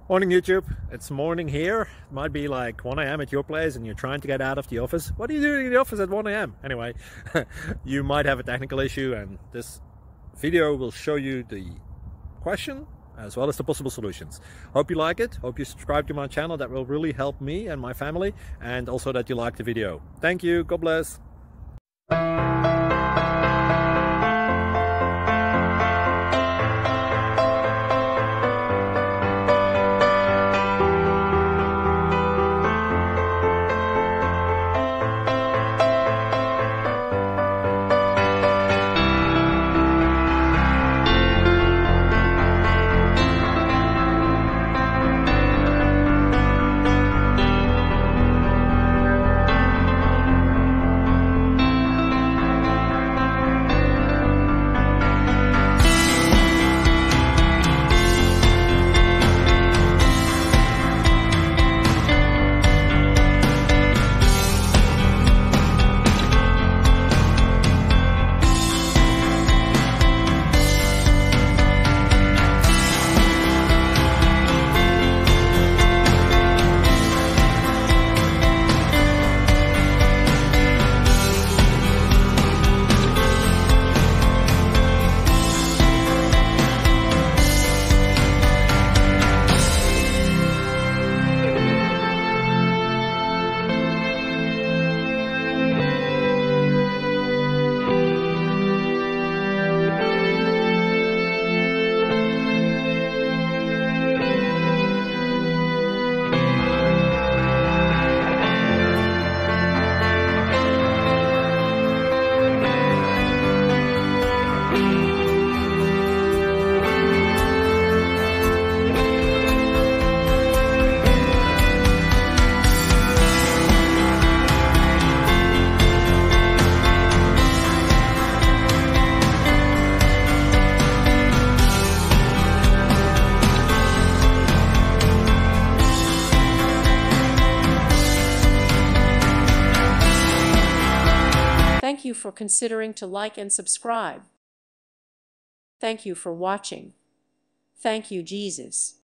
Morning YouTube, it's morning here. It might be like 1 a.m. at your place and you're trying to get out of the office. What are you doing in the office at 1 a.m? Anyway, you might have a technical issue and this video will show you the question as well as the possible solutions. Hope you like it, hope you subscribe to my channel. That will really help me and my family, and also that you like the video. Thank you, God bless. Thank you for considering to like and subscribe. Thank you for watching. Thank you, Jesus.